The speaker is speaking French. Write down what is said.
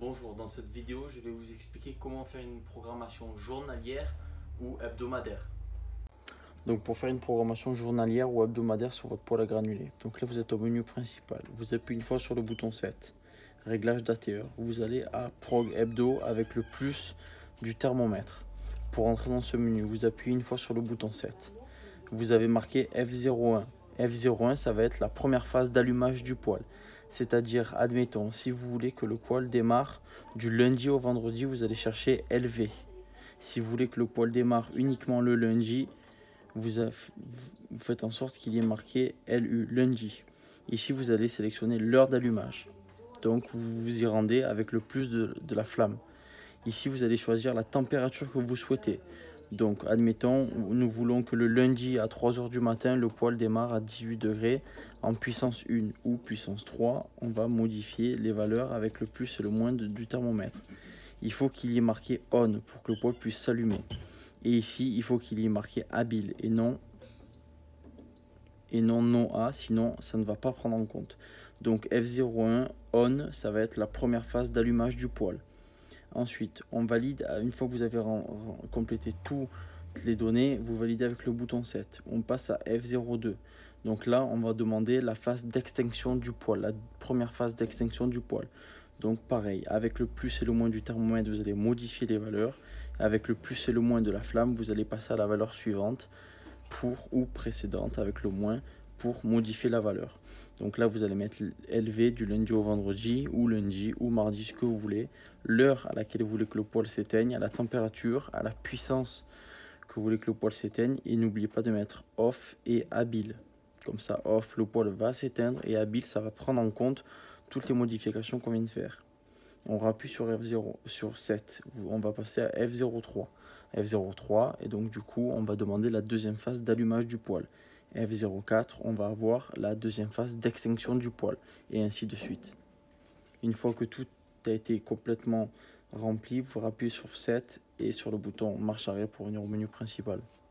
Bonjour, dans cette vidéo, je vais vous expliquer comment faire une programmation journalière ou hebdomadaire. Donc pour faire une programmation journalière ou hebdomadaire sur votre poêle à granulés. Donc là vous êtes au menu principal, vous appuyez une fois sur le bouton 7, réglage d'ATE. Vous allez à Prog Hebdo avec le plus du thermomètre. Pour entrer dans ce menu, vous appuyez une fois sur le bouton 7. Vous avez marqué F01. F01, ça va être la première phase d'allumage du poêle. C'est-à-dire, admettons, si vous voulez que le poêle démarre du lundi au vendredi, vous allez chercher LV. Si vous voulez que le poêle démarre uniquement le lundi, vous faites en sorte qu'il y ait marqué LU, lundi. Ici, vous allez sélectionner l'heure d'allumage. Donc, vous vous y rendez avec le plus de la flamme. Ici, vous allez choisir la température que vous souhaitez. Donc, admettons, nous voulons que le lundi à 3 h du matin, le poêle démarre à 18 degrés en puissance 1 ou puissance 3. On va modifier les valeurs avec le plus et le moins du thermomètre. Il faut qu'il y ait marqué ON pour que le poêle puisse s'allumer. Et ici, il faut qu'il y ait marqué habile et non non A, sinon ça ne va pas prendre en compte. Donc F01 ON, ça va être la première phase d'allumage du poêle. Ensuite, on valide, une fois que vous avez complété toutes les données, vous validez avec le bouton 7. On passe à F02. Donc là, on va demander la phase d'extinction du poêle, la première phase d'extinction du poêle. Donc pareil, avec le plus et le moins du thermomètre, vous allez modifier les valeurs. Avec le plus et le moins de la flamme, vous allez passer à la valeur suivante ou précédente avec le moins pour modifier la valeur. Donc là, vous allez mettre LV du lundi au vendredi, ou lundi, ou mardi, ce que vous voulez. L'heure à laquelle vous voulez que le poêle s'éteigne, à la température, à la puissance que vous voulez que le poêle s'éteigne. Et n'oubliez pas de mettre off et habile. Comme ça, off, le poêle va s'éteindre, et habile, ça va prendre en compte toutes les modifications qu'on vient de faire. On rappuie sur F0, sur 7. On va passer à F03. F03, et donc du coup, on va demander la deuxième phase d'allumage du poêle. F04, on va avoir la deuxième phase d'extinction du poêle, et ainsi de suite. Une fois que tout a été complètement rempli, vous rappuyez sur 7 et sur le bouton marche arrière pour venir au menu principal.